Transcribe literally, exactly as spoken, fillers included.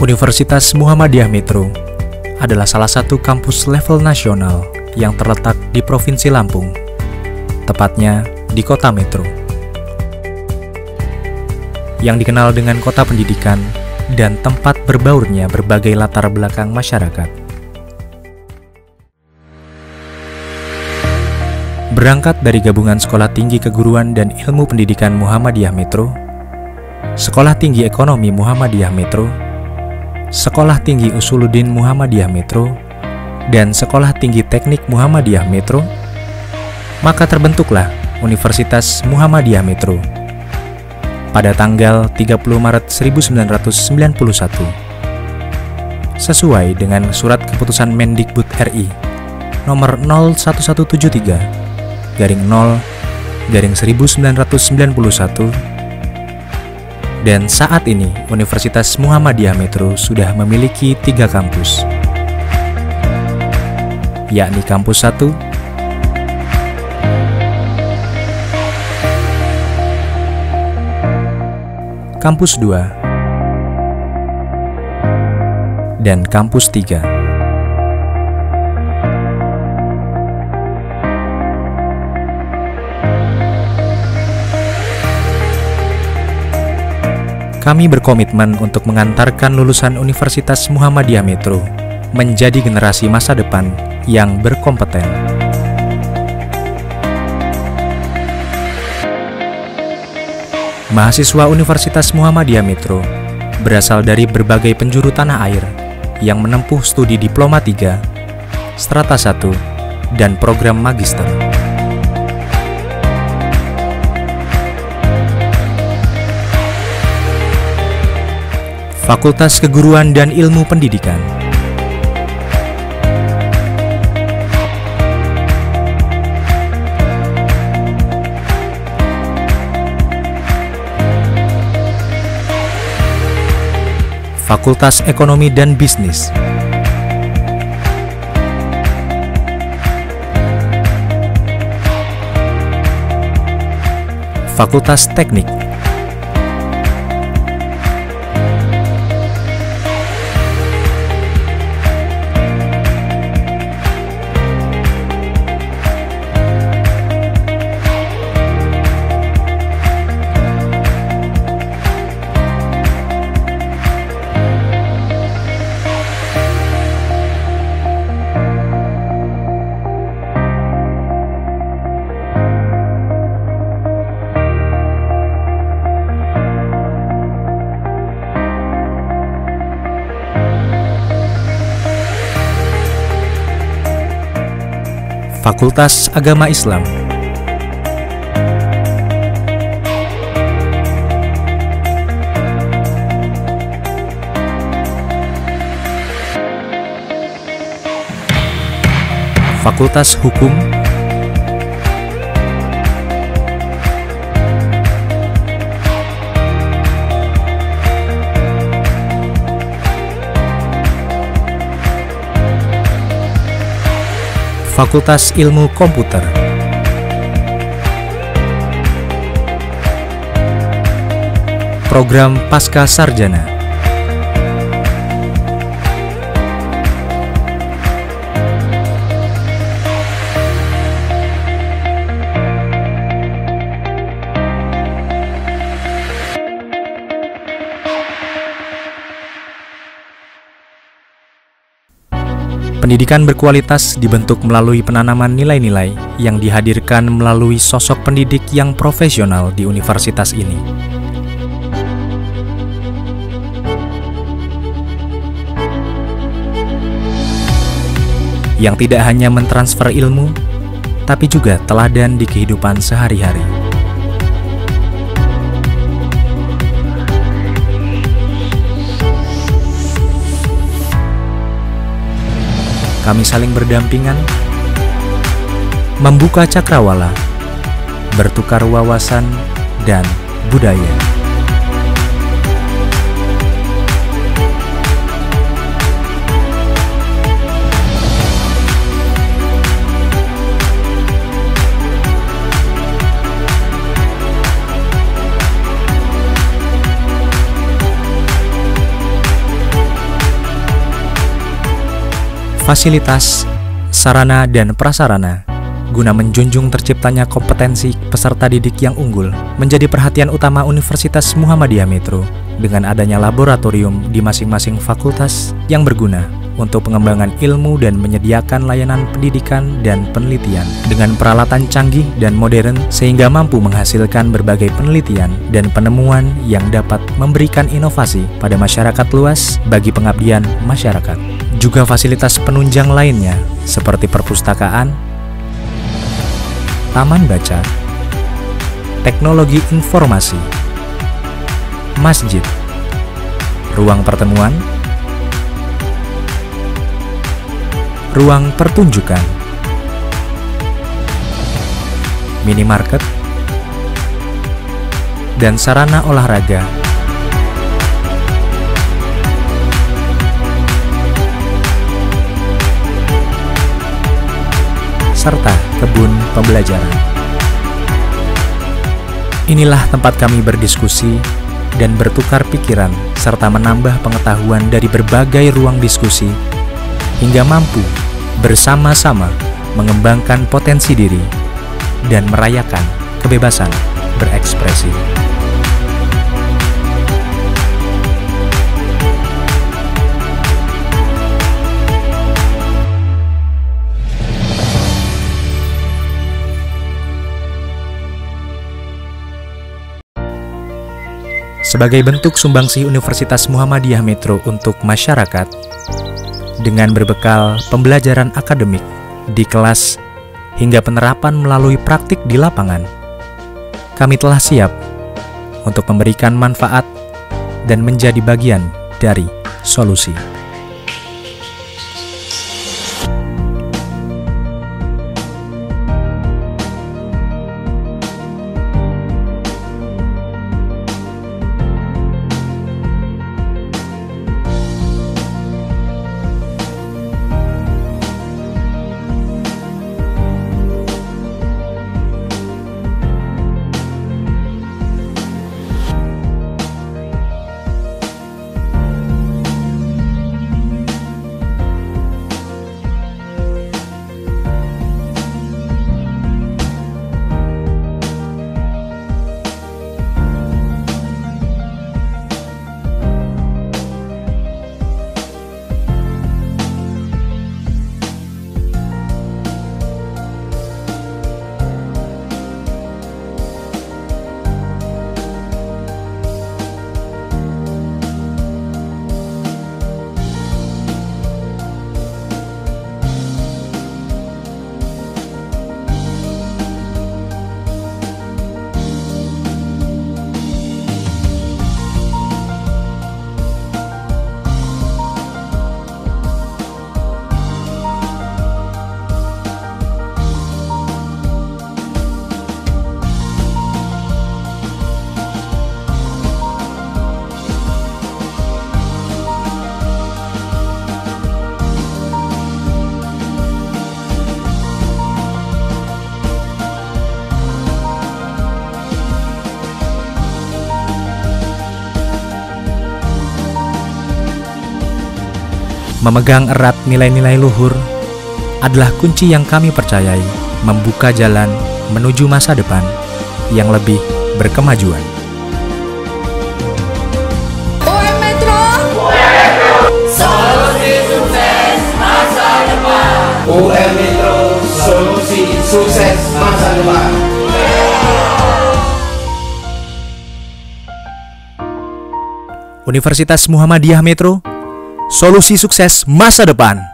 Universitas Muhammadiyah Metro adalah salah satu kampus level nasional yang terletak di Provinsi Lampung, tepatnya di Kota Metro, yang dikenal dengan kota pendidikan dan tempat berbaurnya berbagai latar belakang masyarakat. Berangkat dari Gabungan Sekolah Tinggi Keguruan dan Ilmu Pendidikan Muhammadiyah Metro, Sekolah Tinggi Ekonomi Muhammadiyah Metro, Sekolah Tinggi Usuluddin Muhammadiyah Metro, dan Sekolah Tinggi Teknik Muhammadiyah Metro, maka terbentuklah Universitas Muhammadiyah Metro pada tanggal tiga puluh Maret seribu sembilan ratus sembilan puluh satu, sesuai dengan Surat Keputusan Mendikbud R I nomor nol satu satu tujuh tiga garing nol garing seribu sembilan ratus sembilan puluh satu. Dan saat ini Universitas Muhammadiyah Metro sudah memiliki tiga kampus, yakni Kampus satu, Kampus dua, dan Kampus tiga. Kami berkomitmen untuk mengantarkan lulusan Universitas Muhammadiyah Metro menjadi generasi masa depan yang berkompeten. Mahasiswa Universitas Muhammadiyah Metro berasal dari berbagai penjuru tanah air yang menempuh studi Diploma tiga, Strata satu, dan program Magister. Fakultas Keguruan dan Ilmu Pendidikan, Fakultas Ekonomi dan Bisnis, Fakultas Teknik, Fakultas Agama Islam, Fakultas Hukum, Fakultas Ilmu Komputer, Program Pasca Sarjana, pendidikan berkualitas dibentuk melalui penanaman nilai-nilai yang dihadirkan melalui sosok pendidik yang profesional di universitas ini. Yang tidak hanya mentransfer ilmu, tapi juga teladan di kehidupan sehari-hari. Kami saling berdampingan, membuka cakrawala, bertukar wawasan dan budaya. fasilitas, sarana dan prasarana, guna menjunjung terciptanya kompetensi peserta didik yang unggul, menjadi perhatian utama Universitas Muhammadiyah Metro dengan adanya laboratorium di masing-masing fakultas yang berguna untuk pengembangan ilmu dan menyediakan layanan pendidikan dan penelitian dengan peralatan canggih dan modern sehingga mampu menghasilkan berbagai penelitian dan penemuan yang dapat memberikan inovasi pada masyarakat luas bagi pengabdian masyarakat. Juga fasilitas penunjang lainnya seperti perpustakaan, taman baca, teknologi informasi, masjid, ruang pertemuan, ruang pertunjukan, minimarket, dan sarana olahraga, serta kebun pembelajaran. Inilah tempat kami berdiskusi dan bertukar pikiran serta menambah pengetahuan dari berbagai ruang diskusi hingga mampu bersama-sama mengembangkan potensi diri dan merayakan kebebasan berekspresi. Sebagai bentuk sumbangsi Universitas Muhammadiyah Metro untuk masyarakat, dengan berbekal pembelajaran akademik di kelas hingga penerapan melalui praktik di lapangan, kami telah siap untuk memberikan manfaat dan menjadi bagian dari solusi. Memegang erat nilai-nilai luhur adalah kunci yang kami percayai membuka jalan menuju masa depan yang lebih berkemajuan. U M Metro, solusi sukses masa depan. U M Metro, solusi sukses masa depan. Universitas Muhammadiyah Metro, solusi sukses masa depan.